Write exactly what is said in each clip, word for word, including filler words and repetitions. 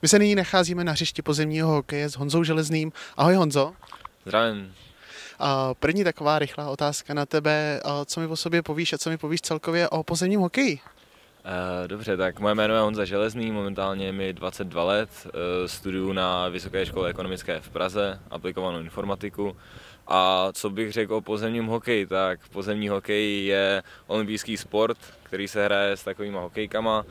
My se nyní nacházíme na hřišti pozemního hokeje s Honzou Železným. Ahoj Honzo. Zdravím. První taková rychlá otázka na tebe. Co mi o sobě povíš a co mi povíš celkově o pozemním hokeji? Dobře, tak moje jméno je Honza Železný, momentálně je mi dvacet dva let, studuju na Vysoké škole ekonomické v Praze, aplikovanou informatiku. A co bych řekl o pozemním hokeji, tak pozemní hokej je olympijský sport, který se hraje s takovýma hokejkama.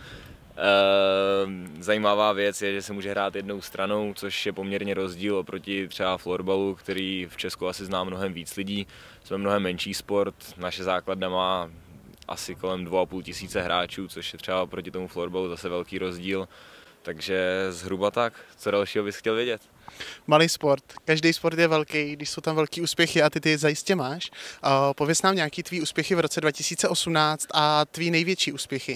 Zajímavá věc je, že se může hrát jednou stranou, což je poměrně rozdíl oproti třeba florbalu, který v Česku asi zná mnohem víc lidí. Jsme mnohem menší sport, naše základna má asi kolem dva a půl tisíce hráčů, což je třeba proti tomu florbalu zase velký rozdíl. Takže zhruba tak, co dalšího bys chtěl vědět? Malý sport, každý sport je velký, když jsou tam velký úspěchy a ty ty zajistě máš. Pověz nám nějaký tvý úspěchy v roce dva tisíce osmnáct a tvý největší úspěchy.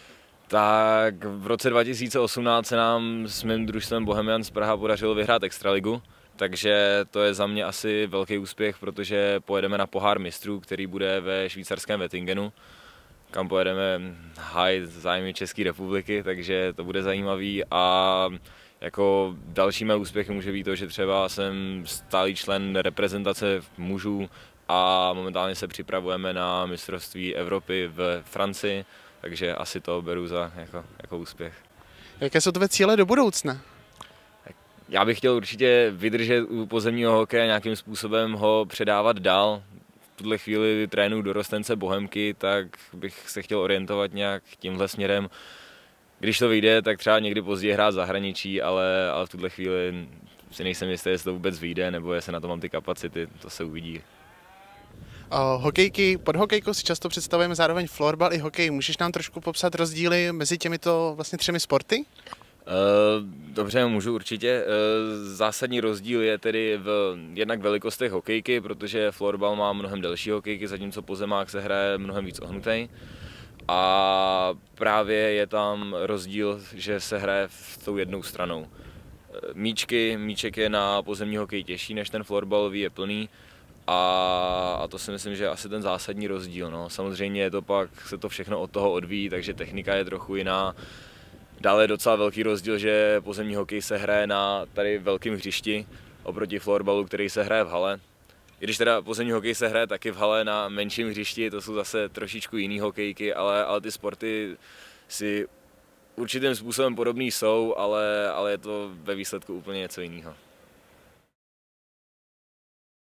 Tak v roce dva tisíce osmnáct se nám s mým družstvem Bohemians z Praha podařilo vyhrát extraligu, takže to je za mě asi velký úspěch, protože pojedeme na pohár mistrů, který bude ve švýcarském Wettingenu, kam pojedeme hájit zájmy České republiky, takže to bude zajímavý. A jako další mé úspěchy může být to, že třeba jsem stálý člen reprezentace mužů a momentálně se připravujeme na mistrovství Evropy v Francii, takže asi to beru za jako, jako úspěch. Jaké jsou tvé cíle do budoucna? Já bych chtěl určitě vydržet u pozemního hokeje, nějakým způsobem ho předávat dál. V tuhle chvíli trénuji dorostence Bohemky, tak bych se chtěl orientovat nějak tímhle směrem. Když to vyjde, tak třeba někdy později hrát v zahraničí, ale, ale v tuhle chvíli si nejsem jistý, jestli to vůbec vyjde, nebo jestli na to mám ty kapacity, to se uvidí. Hokejky, pod hokejkou si často představujeme zároveň florbal i hokej. Můžeš nám trošku popsat rozdíly mezi těmito vlastně třemi sporty? Dobře, můžu určitě. Zásadní rozdíl je tedy v jednak velikostech hokejky, protože florbal má mnohem delší hokejky, zatímco pozemák se hraje mnohem víc ohnutej. A právě je tam rozdíl, že se hraje v tou jednou stranou. Míčky, míček je na pozemní hokej těžší než ten florbalový, je plný. A to si myslím, že je asi ten zásadní rozdíl. No. Samozřejmě je to pak, se to všechno od toho odvíjí, takže technika je trochu jiná. Dále je docela velký rozdíl, že pozemní hokej se hraje na tady velkém hřišti oproti florbalu, který se hraje v hale. I když teda pozemní hokej se hraje taky v hale na menším hřišti, to jsou zase trošičku jiný hokejky, ale, ale ty sporty si určitým způsobem podobný jsou, ale, ale je to ve výsledku úplně něco jiného.